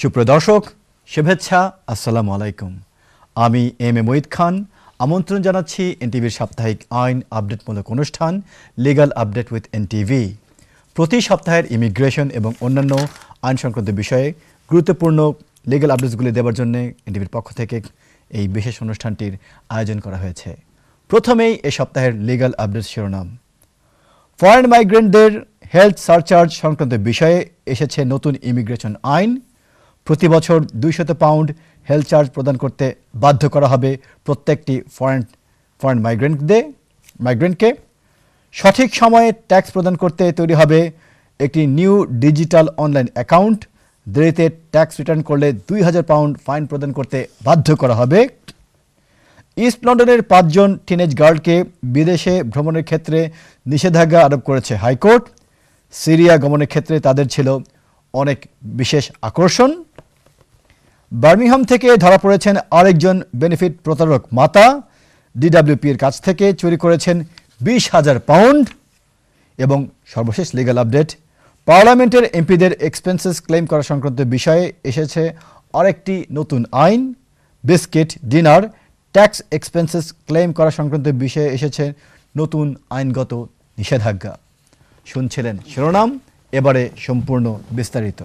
সুপ্রিয় দর্শক, শুভেচ্ছা, আসসালামু আলাইকুম। আমি এম এ মুহিদ খান আমন্ত্রণ জানাচ্ছি এনটিভির সাপ্তাহিক আইন আপডেটমূলক অনুষ্ঠান লিগ্যাল আপডেট উইথ এনটিভি। প্রতি সপ্তাহের ইমিগ্রেশন এবং অন্যান্য আইন সংক্রান্ত বিষয়ে গুরুত্বপূর্ণ লিগ্যাল আপডেটসগুলি দেওয়ার জন্য এনটিভির পক্ষ থেকে এই বিশেষ অনুষ্ঠানটির আয়োজন করা হয়েছে। প্রথমেই এ সপ্তাহের লিগ্যাল আপডেট শিরোনাম। ফরেন মাইগ্রেন্টদের হেলথ সারচার্জ সংক্রান্ত বিষয়ে এসেছে নতুন ইমিগ্রেশন আইন। প্রতি বছর 200 পাউন্ড হেলথ চার্জ প্রদান করতে বাধ্য করা হবে প্রত্যেকটি ফরেন মাইগ্রেন্টকে। সঠিক সময়ে ট্যাক্স প্রদান করতে তৈরি হবে একটি নিউ ডিজিটাল অনলাইন অ্যাকাউন্ট। দেরিতে ট্যাক্স রিটার্ন করলে 2000 পাউন্ড ফাইন প্রদান করতে বাধ্য করা হবে। ইস্ট লন্ডনের 5 জন টিনেজ গার্লকে বিদেশে ভ্রমণের ক্ষেত্রে নিষেধাজ্ঞা আরোপ করেছে হাইকোর্ট। সিরিয়া গমনের ক্ষেত্রে তাদের ছিল অনেক বিশেষ আকর্ষণ। বার্মিংহাম থেকে ধরা পড়েছেন আরেকজন বেনিফিট প্রতারক মাতা। ডিডব্লিউপি এর কাছ থেকে চুরি করেছেন 20,000 পাউন্ড। এবং সর্বশেষ লিগ্যাল আপডেট, পার্লামেন্টের এমপিদের এক্সপেন্সেস ক্লেম করা সংক্রান্ত বিষয়ে এসেছে আরেকটি নতুন আইন। Biscuit, dinner, tax expenses claim করা সংক্রান্ত বিষয়ে এসেছে নতুন আইনগত নিষেধাজ্ঞা। শুনছিলেন শিরোনাম, এবারে সম্পূর্ণ বিস্তারিত।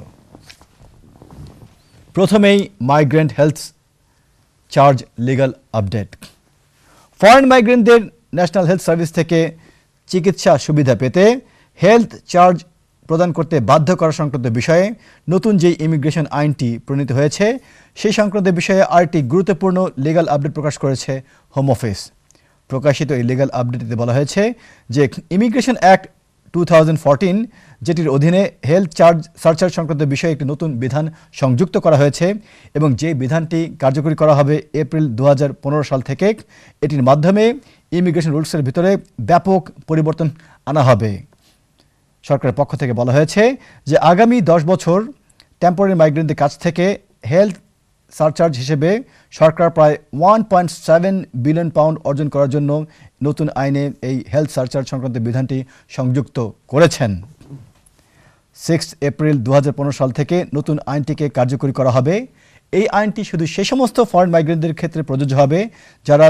প্রথমেই migrant health charge legal update. Foreign মাইগ্রেন্টদের ন্যাশনাল হেলথ সার্ভিস থেকে চিকিৎসা সুবিধা পেতে হেলথ চার্জ প্রদান করতে বাধ্য করা সংক্রান্ত বিষয়ে নতুন যে ইমিগ্রেশন আইনটি প্রণীত হয়েছে সেই সংক্রান্ত বিষয়ে আরেকটি গুরুত্বপূর্ণ লিগ্যাল আপডেট প্রকাশ করেছে হোম অফিস। প্রকাশিত এই লিগ্যাল আপডেটে বলা হয়েছে যে ইমিগ্রেশন অ্যাক্ট 2014, যেটির অধীনে হেলথ সারচার্জ সংক্রান্ত বিষয়ে একটি নতুন বিধান সংযুক্ত করা হয়েছে এবং যে বিধানটি কার্যকরী করা হবে এপ্রিল 2015 সাল থেকে। এটির মাধ্যমে ইমিগ্রেশন রুলসের ভিতরে ব্যাপক পরিবর্তন আনা হবে। সরকারের পক্ষ থেকে বলা হয়েছে যে আগামী 10 বছর টেম্পোরারি মাইগ্রেন্টদের কাছ থেকে হেলথ সারচার্জ হিসেবে সরকার প্রায় 1.7 বিলিয়ন পাউন্ড অর্জন করার জন্য নতুন আইনে এই হেলথ সারচার্জ সংক্রান্ত বিধানটি সংযুক্ত করেছেন। 6 এপ্রিল 2015 সাল থেকে নতুন আইনটিকে কার্যকরী করা হবে। এই আইনটি শুধু সে সমস্ত ফরেন মাইগ্রেন্টদের ক্ষেত্রে প্রযোজ্য হবে যারা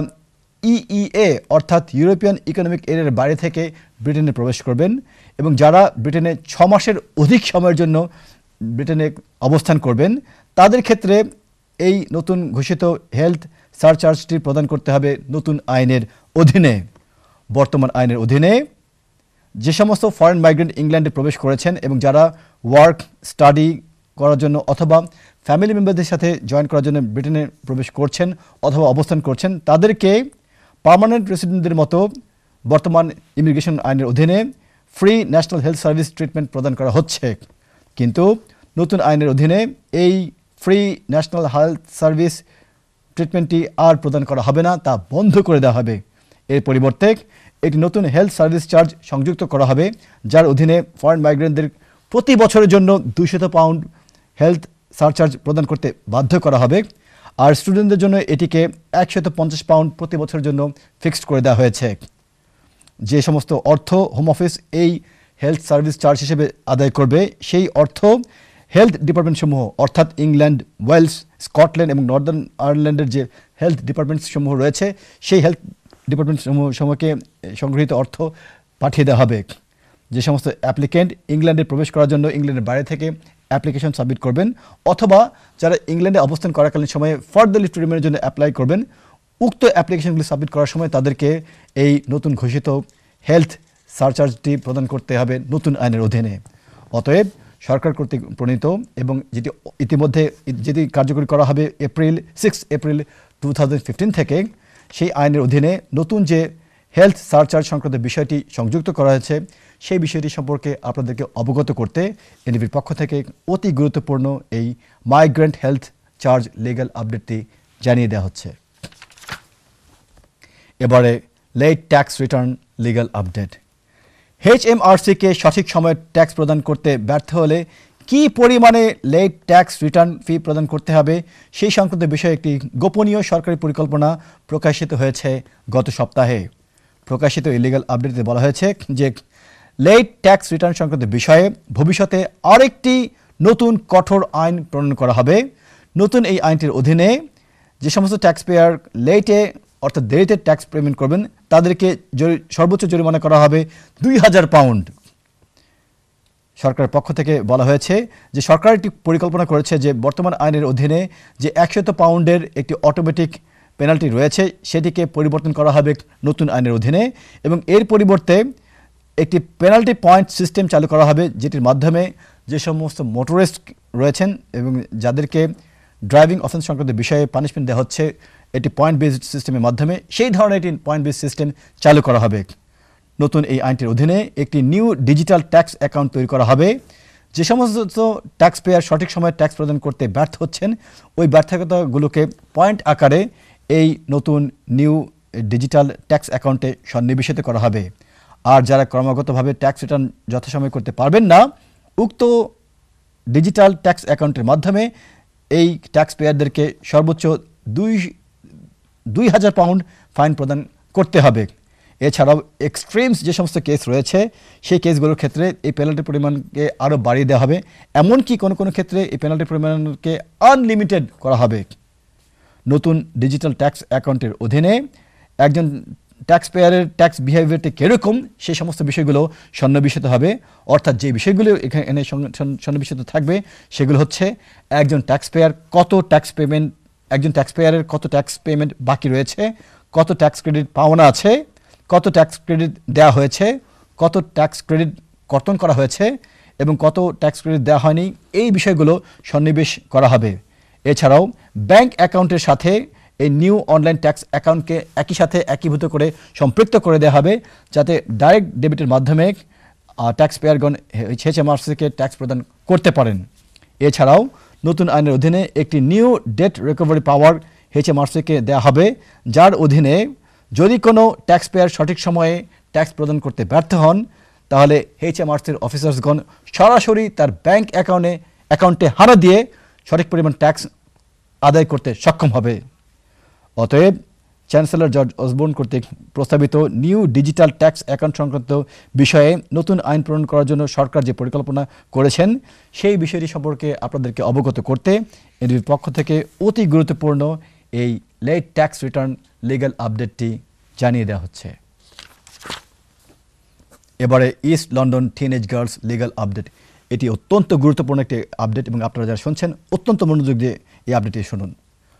ইইএ অর্থাৎ ইউরোপিয়ান ইকোনমিক এরিয়ার বাইরে থেকে ব্রিটেনে প্রবেশ করবেন এবং যারা ব্রিটেনে 6 মাসের অধিক সময়ের জন্য ব্রিটেনে অবস্থান করবেন। তাদের ক্ষেত্রে এই নতুন ঘোষিত হেলথ সারচার্জটি প্রদান করতে হবে নতুন আইনের অধীনে। বর্তমান আইনের অধীনে যে সমস্ত ফরেন মাইগ্রেন্ট ইংল্যান্ডে প্রবেশ করেছেন এবং যারা ওয়ার্ক, স্টাডি করার জন্য অথবা ফ্যামিলি মেম্বারদের সাথে জয়েন করার জন্য ব্রিটেনে প্রবেশ করছেন অথবা অবস্থান করছেন, তাদেরকে পার্মানেন্ট রেসিডেন্টদের মতো বর্তমান ইমিগ্রেশন আইনের অধীনে free national health service treatment প্রদান করা হচ্ছে। কিন্তু নতুন আইনের অধীনে এই ফ্রি ন্যাশনাল হেলথ সার্ভিস ট্রিটমেন্টটি আর প্রদান করা হবে না, তা বন্ধ করে দেওয়া হবে। এর পরিবর্তে একটি নতুন হেলথ সার্ভিস চার্জ সংযুক্ত করা হবে যার অধীনে ফরেন মাইগ্রেন্টদের প্রতি বছরের জন্য 200 পাউন্ড হেলথ সারচার্জ প্রদান করতে বাধ্য করা হবে। আর স্টুডেন্টদের জন্য এটিকে 150 পাউন্ড প্রতি বছরের জন্য ফিক্সড করে দেওয়া হয়েছে। যে সমস্ত অর্থ হোম অফিস এই হেলথ সার্ভিস চার্জ হিসেবে আদায় করবে সেই অর্থ হেলথ ডিপার্টমেন্টসমূহ অর্থাৎ ইংল্যান্ড, ওয়েলস, স্কটল্যান্ড এবং নর্দার্ন আয়ারল্যান্ডের যে হেলথ ডিপার্টমেন্টসমূহ রয়েছে সেই হেলথ ডিপার্টমেন্টসমূহকে সংগৃহীত অর্থ পাঠিয়ে দেওয়া হবে। যে সমস্ত অ্যাপ্লিকেন্ট ইংল্যান্ডে প্রবেশ করার জন্য ইংল্যান্ডের বাইরে থেকে অ্যাপ্লিকেশন সাবমিট করবেন অথবা যারা ইংল্যান্ডে অবস্থান করাকালীন সময়ে ফার্দার লিভ টু রিমেইনের জন্য অ্যাপ্লাই করবেন, উক্ত অ্যাপ্লিকেশনগুলি সাবমিট করার সময় তাদেরকে এই নতুন ঘোষিত হেলথ সারচার্জটি প্রদান করতে হবে নতুন আইনের অধীনে। অতএব সরকার কর্তৃক প্রণীত এবং যেটি ইতিমধ্যে যেটি কার্যকরী করা হবে 6 এপ্রিল 2015 থেকে, সেই আইনের অধীনে নতুন যে হেলথ সারচার্জ সংক্রান্ত বিষয়টি সংযুক্ত করা হয়েছে সেই বিষয়টি সম্পর্কে আপনাদেরকে অবগত করতে এনটিভির পক্ষ থেকে অতি গুরুত্বপূর্ণ এই মাইগ্রেন্ট হেলথ চার্জ লিগ্যাল আপডেটটি জানিয়ে দেওয়া হচ্ছে। এবারে late tax return legal update. HMRC-কে সঠিক সময়ে ট্যাক্স প্রদান করতে ব্যর্থ হলে কী পরিমাণে লেট ট্যাক্স রিটার্ন ফি প্রদান করতে হবে সেই সংক্রান্ত বিষয়ে একটি গোপনীয় সরকারি পরিকল্পনা প্রকাশিত হয়েছে গত সপ্তাহে। প্রকাশিত এই লিগ্যাল আপডেটে বলা হয়েছে যে লেট ট্যাক্স রিটার্ন সংক্রান্ত বিষয়ে ভবিষ্যতে আরেকটি নতুন কঠোর আইন প্রণয়ন করা হবে। নতুন এই আইনটির অধীনে যে সমস্ত ট্যাক্স পেয়ার লেটে অর্থাৎ দেরিতে ট্যাক্স পেমেন্ট করবেন তাদেরকে সর্বোচ্চ জরিমানা করা হবে ২,০০০ পাউন্ড। সরকারের পক্ষ থেকে বলা হয়েছে যে সরকার একটি পরিকল্পনা করেছে যে বর্তমান আইনের অধীনে যে ১০০ পাউন্ডের একটি অটোমেটিক পেনাল্টি রয়েছে সেটিকে পরিবর্তন করা হবে নতুন আইনের অধীনে এবং এর পরিবর্তে একটি পেনাল্টি পয়েন্ট সিস্টেম চালু করা হবে, যেটির মাধ্যমে যে সমস্ত মোটরিস্ট রয়েছেন এবং যাদেরকে ড্রাইভিং অফেন্স সংক্রান্ত বিষয়ে পানিশমেন্ট দেওয়া হচ্ছে এটি পয়েন্ট বেসড সিস্টেমের মাধ্যমে, সেই ধরনের একটি পয়েন্ট বেসড সিস্টেম চালু করা হবে। নতুন এই আইনটির অধীনে একটি নিউ ডিজিটাল ট্যাক্স অ্যাকাউন্ট তৈরি করা হবে। যে সমস্ত ট্যাক্স পেয়ার সঠিক সময়ে ট্যাক্স প্রদান করতে ব্যর্থ হচ্ছেন ওই ব্যর্থতাগুলোকে পয়েন্ট আকারে এই নতুন নিউ ডিজিটাল ট্যাক্স অ্যাকাউন্টে সন্নিবেশিত করা হবে। আর যারা ক্রমাগতভাবে ট্যাক্স রিটার্ন যথাসময়ে করতে পারবেন না, উক্ত ডিজিটাল ট্যাক্স অ্যাকাউন্টের মাধ্যমে এই ট্যাক্স পেয়ারদেরকে সর্বোচ্চ ২,০০০ পাউন্ড ফাইন প্রদান করতে হবে। এছাড়াও এক্সট্রিমস যে সমস্ত কেস রয়েছে সেই কেসগুলোর ক্ষেত্রে এই পেনাল্টির পরিমাণকে আরও বাড়িয়ে দেওয়া হবে, এমনকি কোনো কোনো ক্ষেত্রে এই পেনাল্টির পরিমাণকে আনলিমিটেড করা হবে। নতুন ডিজিটাল ট্যাক্স অ্যাকাউন্টের অধীনে একজন ট্যাক্স পেয়ারের ট্যাক্স বিহেভিয়ারটি কীরকম সেই সমস্ত বিষয়গুলো সন্নিবেশিত হবে। অর্থাৎ যে বিষয়গুলো এখানে সন্নিবেশিত থাকবে সেগুলো হচ্ছে একজন ট্যাক্স পেয়ার কত ট্যাক্স পেমেন্ট, একজন ট্যাক্স পেয়ারের কত ট্যাক্স পেমেন্ট বাকি রয়েছে, কত ট্যাক্স ক্রেডিট পাওনা আছে, কত ট্যাক্স ক্রেডিট দেওয়া হয়েছে, কত ট্যাক্স ক্রেডিট কর্তন করা হয়েছে এবং কত ট্যাক্স ক্রেডিট দেওয়া হয়নি, এই বিষয়গুলো সন্নিবেশ করা হবে। এছাড়াও ব্যাংক অ্যাকাউন্টের সাথে এই নিউ অনলাইন ট্যাক্স অ্যাকাউন্টকে একই সাথে একীভূত করে সম্পৃক্ত করে দেওয়া হবে, যাতে ডাইরেক্ট ডেবিটের মাধ্যমে ট্যাক্স পেয়ারগণ HMRCকে ট্যাক্স প্রদান করতে পারেন। এছাড়াও নতুন আইনের অধীনে একটি নিউ ডেট রিকভারি পাওয়ার HMRCকে দেওয়া হবে, যার অধীনে যদি কোনো ট্যাক্স পেয়ার সঠিক সময়ে ট্যাক্স প্রদান করতে ব্যর্থ হন তাহলে HMRCর অফিসার্সগণ সরাসরি তার ব্যাংক অ্যাকাউন্টে হানা দিয়ে সঠিক পরিমাণ ট্যাক্স আদায় করতে সক্ষম হবে। অতএব চ্যান্সেলর জর্জ অসবর্ন কর্তৃক প্রস্তাবিত নিউ ডিজিটাল ট্যাক্স অ্যাকাউন্ট সংক্রান্ত বিষয়ে নতুন আইন প্রণয়ন করার জন্য সরকার যে পরিকল্পনা করেছেন সেই বিষয়টি সম্পর্কে আপনাদেরকে অবগত করতে এনডিবির পক্ষ থেকে অতি গুরুত্বপূর্ণ এই লেট ট্যাক্স রিটার্ন লিগ্যাল আপডেটটি জানিয়ে দেওয়া হচ্ছে। এবারে east London teenage girls legal update, এটি অত্যন্ত গুরুত্বপূর্ণ একটি আপডেট এবং আপনারা যারা শুনছেন অত্যন্ত মনোযোগ দিয়ে এই আপডেটটি শুনুন।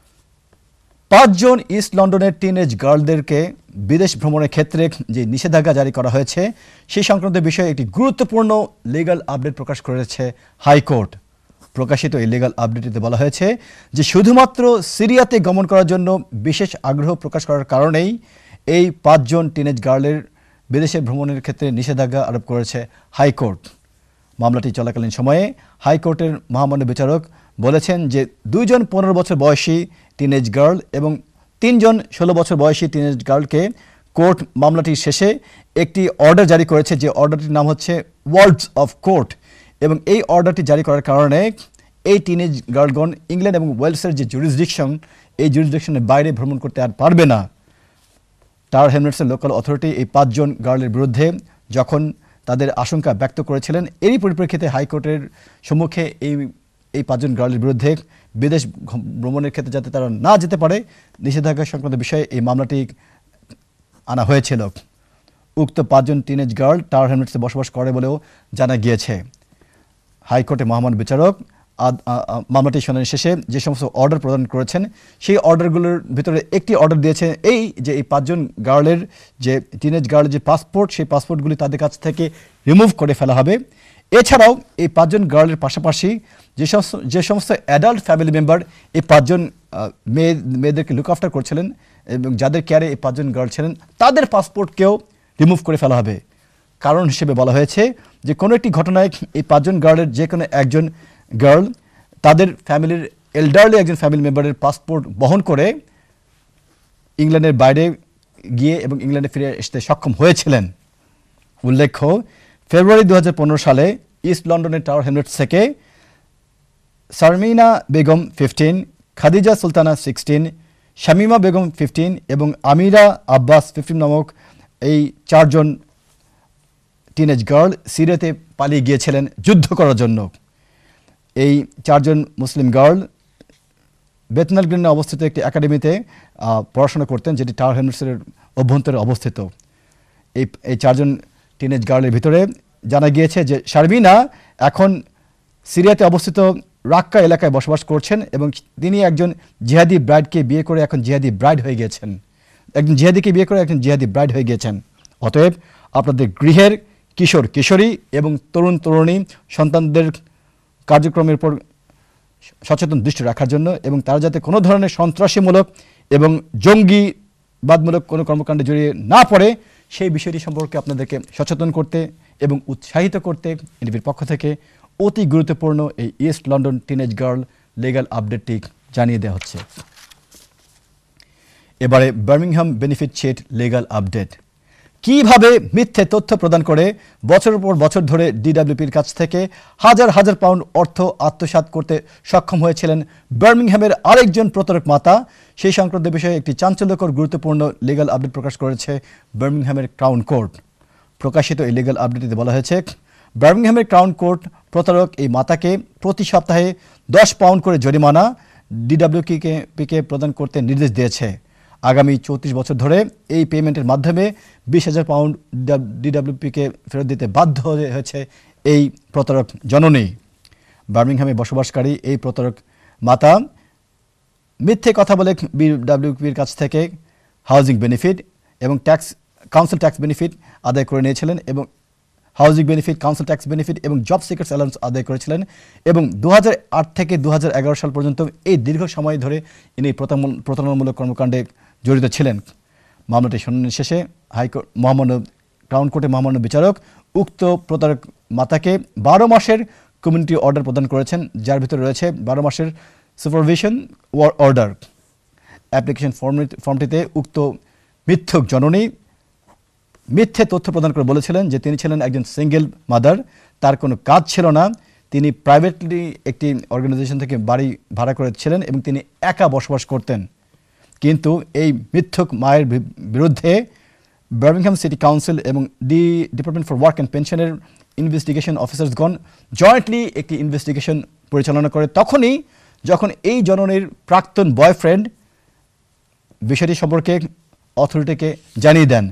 ৫ জন ইস্ট লন্ডনের টিনেজ গার্লদেরকে বিদেশ ভ্রমণের ক্ষেত্রে যে নিষেধাজ্ঞা জারি করা হয়েছে সেই সংক্রান্ত বিষয়ে একটি গুরুত্বপূর্ণ লিগ্যাল আপডেট প্রকাশ করেছে হাইকোর্ট। প্রকাশিত এই লিগ্যাল আপডেটটিতে বলা হয়েছে যে শুধুমাত্র সিরিয়াতে গমন করার জন্য বিশেষ আগ্রহ প্রকাশ করার কারণেই এই ৫ জন টিনেজ গার্লের বিদেশে ভ্রমণের ক্ষেত্রে নিষেধাজ্ঞা আরোপ করেছে হাইকোর্ট। মামলাটি চলাকালীন সময়ে হাইকোর্টের মহামান্য বিচারক বলেছেন যে ২ জন ১৫ বছর বয়সী টিনেজ গার্ল এবং ৩ জন ১৬ বছর বয়সী টিনেজ গার্লকে কোর্ট মামলাটির শেষে একটি অর্ডার জারি করেছে, যে অর্ডারটির নাম হচ্ছে ওয়ার্ডস অফ কোর্ট। এবং এই অর্ডারটি জারি করার কারণে এই টিনেজ গার্লগণ ইংল্যান্ড এবং ওয়েলসের যে জুরিসডিকশন এই জুরিসডিকশনের বাইরে ভ্রমণ করতে আর পারবে না। টাওয়ার হ্যামলেটসের লোকাল অথরিটি এই ৫ জন গার্লের বিরুদ্ধে যখন তাদের আশঙ্কা ব্যক্ত করেছিলেন, এরই পরিপ্রেক্ষিতে হাইকোর্টের সম্মুখে এই ৫ জন গার্লের বিরুদ্ধে বিদেশ ভ্রমণের ক্ষেত্রে যাতে তারা না যেতে পারে নিষেধাজ্ঞা সংক্রান্ত বিষয়ে এই মামলাটি আনা হয়েছিল। উক্ত ৫ জন টিনেজ গার্ল টাওয়ার হ্যামলেটসে বসবাস করে বলেও জানা গিয়েছে। হাইকোর্টে মহামান্য বিচারক মামলাটি শুনানি শেষে যে সমস্ত অর্ডার প্রদান করেছেন সেই অর্ডারগুলোর ভিতরে একটি অর্ডার দিয়েছে এই যে এই 5 জন গার্লের যে টিনেজ গার্লের যে পাসপোর্ট সেই পাসপোর্টগুলি তাদের কাছ থেকে রিমুভ করে ফেলা হবে। এছাড়াও এই 5 জন গার্লের পাশাপাশি যে সমস্ত অ্যাডাল্ট ফ্যামিলি মেম্বার এই 5 জন মেয়েদেরকে লুক আফটার করছিলেন এবং যাদের কেয়ারে এই 5 জন গার্ল ছিলেন তাদের পাসপোর্টকেও রিমুভ করে ফেলা হবে। কারণ হিসেবে বলা হয়েছে যে কোনো একটি ঘটনায় এই 5 জন গার্লের যে কোনো একজন গার্ল তাদের ফ্যামিলির এল্ডারলি একজন ফ্যামিলি মেম্বারের পাসপোর্ট বহন করে ইংল্যান্ডের বাইরে গিয়ে এবং ইংল্যান্ডে ফিরে আসতে সক্ষম হয়েছিলেন। উল্লেখ্য, ফেব্রুয়ারি 2015 সালে ইস্ট লন্ডনের টাওয়ার হ্যামলেটস থেকে সারমিনা বেগম 15, খাদিজা সুলতানা 16, শামিমা বেগম 15 এবং আমিরা আব্বাস 15 নামক এই 4 জন টিনেজ গার্ল সিরিয়াতে পালিয়ে গিয়েছিলেন যুদ্ধ করার জন্য। এই 4 জন মুসলিম গার্ল বেথনাল গ্রিনে অবস্থিত একটি একাডেমিতে পড়াশোনা করতেন, যেটি টাওয়ার হ্যামলেটসের অভ্যন্তরে অবস্থিত। এই 4 জন টিনেজ গার্লের ভিতরে জানা গিয়েছে যে শারমিনা এখন সিরিয়াতে অবস্থিত রাক্কা এলাকায় বসবাস করছেন এবং তিনি একজন জিহাদি ব্রাইডকে বিয়ে করে এখন জিহাদি ব্রাইড হয়ে গিয়েছেন, একজন জিহাদিকে বিয়ে করে একজন জিহাদি ব্রাইড হয়ে গিয়েছেন। অতএব আপনাদের গৃহের কিশোর কিশোরী এবং তরুণ তরুণী সন্তানদের কার্যক্রমের উপর সচেতন দৃষ্টি রাখার জন্য এবং তারা যাতে কোনো ধরনের সন্ত্রাসীমূলক এবং জঙ্গিবাদমূলক কোনো কর্মকাণ্ডে জড়িয়ে না পড়ে সেই বিষয়টি সম্পর্কে আপনাদেরকে সচেতন করতে এবং উৎসাহিত করতে এনটিভির পক্ষ থেকে অতি গুরুত্বপূর্ণ এই east London teenage girl legal আপডেটটি জানিয়ে দেওয়া হচ্ছে। এবারে Birmingham benefit cheat legal update. কিভাবে মিথ্যে তথ্য প্রদান করে বছরের পর বছর ধরে ডিডব্লিউপির কাছ থেকে হাজার হাজার পাউন্ড অর্থ আত্মসাৎ করতে সক্ষম হয়েছিলেন বার্মিংহামের আরেকজন প্রতারক মাতা, সেই সংক্রান্ত বিষয়ে একটি চাঞ্চল্যকর গুরুত্বপূর্ণ লিগ্যাল আপডেট প্রকাশ করেছে বার্মিংহামের ক্রাউন কোর্ট। প্রকাশিত এই লিগ্যাল আপডেটে বলা হয়েছে, বার্মিংহামের ক্রাউন কোর্ট প্রতারক এই মাতাকে প্রতি সপ্তাহে 10 পাউন্ড করে জরিমানা ডিডব্লিউপিকে প্রদান করতে নির্দেশ দিয়েছে। আগামী 34 বছর ধরে এই পেমেন্টের মাধ্যমে 20,000 পাউন্ড ডিডব্লিউপিকে ফেরত দিতে বাধ্য হয়েছে এই প্রতারক জননী। বার্মিংহামে বসবাসকারী এই প্রতারক মাতা মিথ্যে কথা বলে ডিডব্লিউপির কাছ থেকে হাউজিং বেনিফিট এবং কাউন্সিল ট্যাক্স বেনিফিট আদায় করে নিয়েছিলেন এবং housing benefit, council tax benefit এবং জব সিকার্স অ্যালাউন্স আদায় করেছিলেন এবং 2008 থেকে 2011 সাল পর্যন্ত এই দীর্ঘ সময় ধরে ইনি প্রতারণামূলক কর্মকাণ্ডে জড়িত ছিলেন। মামলাটি শুনানি শেষে হাইকোর্ট ক্রাউন কোর্টের মহামান্য বিচারক উক্ত প্রতারক মাতাকে 12 মাসের কমিউনিটি অর্ডার প্রদান করেছেন, যার ভিতরে রয়েছে 12 মাসের সুপারভিশন অর্ডার। অ্যাপ্লিকেশন ফর্মটিতে উক্ত মিথ্যক জননী মিথ্যে তথ্য প্রদান করে বলেছিলেন যে তিনি ছিলেন একজন সিঙ্গেল মাদার, তার কোনো কাজ ছিল না, তিনি প্রাইভেটলি একটি অর্গানাইজেশন থেকে বাড়ি ভাড়া করেছিলেন এবং তিনি একা বসবাস করতেন। কিন্তু এই মিথ্যক মায়ের বিরুদ্ধে বার্মিংহাম সিটি কাউন্সিল এবং ডিপার্টমেন্ট ফর ওয়ার্ক অ্যান্ড পেনশনের ইনভেস্টিগেশন অফিসার্সগণ জয়েন্টলি একটি ইনভেস্টিগেশন পরিচালনা করে তখনই যখন এই জননীর প্রাক্তন বয়ফ্রেন্ড বিষয়টি সম্পর্কে অথরিটিকে জানিয়ে দেন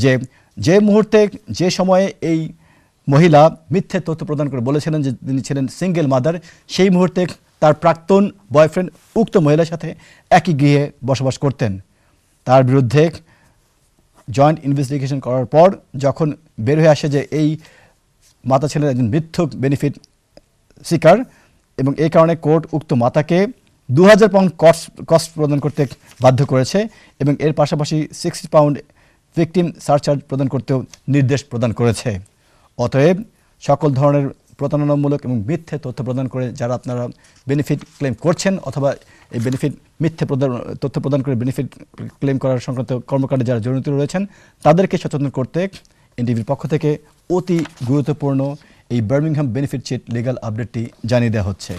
যে মুহূর্তে যে সময়ে এই মহিলা মিথ্যে তথ্য প্রদান করে বলেছিলেন যে তিনি ছিলেন সিঙ্গেল মাদার, সেই মুহূর্তে তার প্রাক্তন বয়ফ্রেন্ড উক্ত মহিলার সাথে একই গৃহে বসবাস করতেন। তার বিরুদ্ধে জয়েন্ট ইনভেস্টিগেশন করার পর যখন বের হয়ে আসে যে এই মাতা ছিলেন একজন মিথ্যক বেনিফিট সিকার এবং এই কারণে কোর্ট উক্ত মাতাকে 2000 পাউন্ড কস্ট প্রদান করতে বাধ্য করেছে এবং এর পাশাপাশি 60 পাউন্ড ভিকটিম সারচার্জ প্রদান করতেও নির্দেশ প্রদান করেছে। অতএব সকল ধরনের প্রতারণামূলক এবং মিথ্যে তথ্য প্রদান করে যারা আপনারা বেনিফিট ক্লেম করছেন অথবা এই বেনিফিট মিথ্যে তথ্য প্রদান করে বেনিফিট ক্লেম করার সংক্রান্ত কর্মকাণ্ডে যারা জড়িত রয়েছেন তাদেরকে সচেতন করতে এনটিভির পক্ষ থেকে অতি গুরুত্বপূর্ণ এই বার্মিংহাম বেনিফিট চিট লিগ্যাল আপডেটটি জানিয়ে দেওয়া হচ্ছে।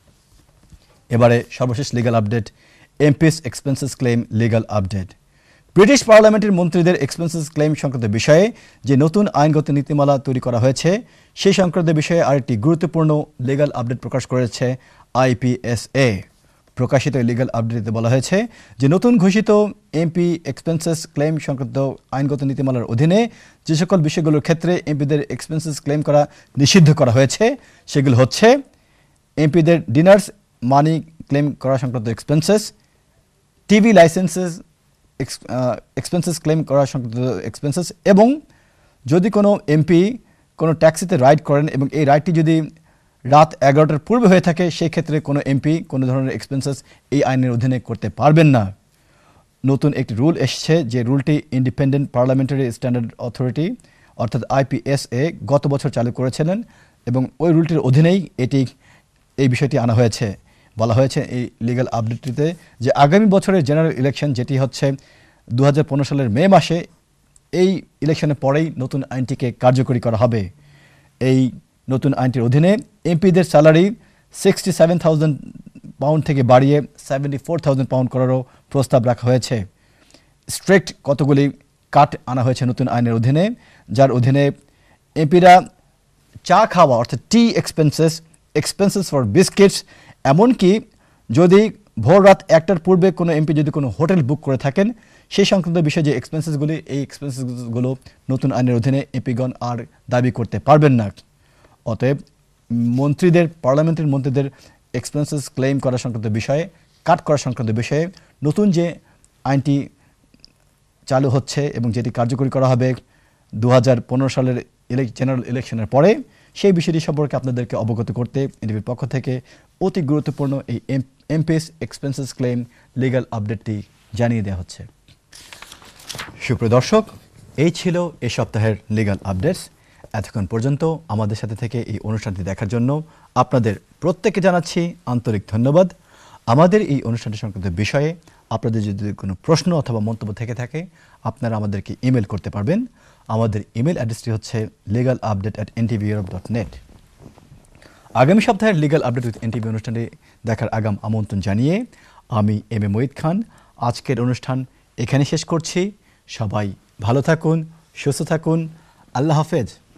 এবারে সর্বশেষ legal update, MPs expenses claim legal update. British পার্লামেন্টের মন্ত্রীদের এক্সপেন্সেস ক্লেম সংক্রান্ত বিষয়ে যে নতুন আইনগত নীতিমালা তৈরি করা হয়েছে সেই সংক্রান্ত বিষয়ে আরেকটি গুরুত্বপূর্ণ লিগ্যাল আপডেট প্রকাশ করেছে আইপিএসএ। প্রকাশিত লিগ্যাল আপডেটে বলা হয়েছে যে নতুন ঘোষিত এমপি এক্সপেন্সেস ক্লেম সংক্রান্ত আইনগত নীতিমালার অধীনে যে সকল বিষয়গুলোর ক্ষেত্রে এমপিদের এক্সপেন্সেস ক্লেম করা নিষিদ্ধ করা হয়েছে সেগুলো হচ্ছে এমপিদের ডিনার্স মানি ক্লেম করা সংক্রান্ত expenses, TV licences expenses claim করা সংক্রান্ত এক্সপেন্সেস এবং যদি কোনো এমপি কোনো ট্যাক্সিতে রাইড করেন এবং এই রাইডটি যদি রাত 11টার পূর্বে হয়ে থাকে সেই ক্ষেত্রে কোনো এমপি কোনো ধরনের এক্সপেন্সেস এই আইনের অধীনে করতে পারবেন না। নতুন একটি রুল এসছে যে রুলটি ইন্ডিপেন্ডেন্ট পার্লামেন্টারি স্ট্যান্ডার্ড অথরিটি অর্থাৎ আইপিএসএ গত বছর চালু করেছিলেন এবং ওই রুলটির অধীনেই এই বিষয়টি আনা হয়েছে। বলা হয়েছে এই লিগ্যাল আপডেটটিতে যে আগামী বছরের জেনারেল ইলেকশন যেটি হচ্ছে 2015 সালের মে মাসে, এই ইলেকশনের পরেই নতুন আইনটিকে কার্যকরী করা হবে। এই নতুন আইনটির অধীনে এমপিদের স্যালারি 67,000 পাউন্ড থেকে বাড়িয়ে 74,000 পাউন্ড করারও প্রস্তাব রাখা হয়েছে। স্ট্রিক্ট কতগুলি কাট আনা হয়েছে নতুন আইনের অধীনে, যার অধীনে এমপিরা চা খাওয়া অর্থাৎ tea expenses expenses for biscuits, এমনকি যদি ভোর রাত 1টার পূর্বে কোনো এমপি যদি কোনো হোটেল বুক করে থাকেন সেই সংক্রান্ত বিষয়ে যে এক্সপেন্সেসগুলি, এই এক্সপেন্সেসগুলো নতুন আইনের অধীনে এমপিগণ আর দাবি করতে পারবেন না। অতএব মন্ত্রীদের, পার্লামেন্টের মন্ত্রীদের এক্সপেন্সেস ক্লেম করা সংক্রান্ত বিষয়ে, কাট করা সংক্রান্ত বিষয়ে নতুন যে আইনটি চালু হচ্ছে এবং যেটি কার্যকরী করা হবে 2015 সালের জেনারেল ইলেকশনের পরে, সেই বিষয়টি সম্পর্কে আপনাদেরকে অবগত করতে এনটিভির পক্ষ থেকে অতি গুরুত্বপূর্ণ এই এমপিএস এক্সপেন্সেস ক্লেম লিগ্যাল আপডেটটি জানিয়ে দেওয়া হচ্ছে। সুপ্রিয় দর্শক, এই ছিল এ সপ্তাহের লিগ্যাল আপডেটস। এতক্ষণ পর্যন্ত আমাদের সাথে থেকে এই অনুষ্ঠানটি দেখার জন্য আপনাদের প্রত্যেককে জানাচ্ছি আন্তরিক ধন্যবাদ। আমাদের এই অনুষ্ঠানটি সংক্রান্ত বিষয়ে আপনাদের যদি কোনো প্রশ্ন অথবা মন্তব্য থেকে থাকে আপনারা আমাদেরকে ইমেল করতে পারবেন। আমাদের ইমেল অ্যাড্রেসটি হচ্ছে legalupdate@ntveurope.net। আগামী সপ্তাহের লিগ্যাল আপডেট উইথ এনটিভি অনুষ্ঠানটি দেখার আগাম আমন্ত্রণ জানিয়ে আমি এম এ মুহিদ খান আজকের অনুষ্ঠান এখানে শেষ করছি। সবাই ভালো থাকুন, সুস্থ থাকুন। আল্লাহ হাফেজ।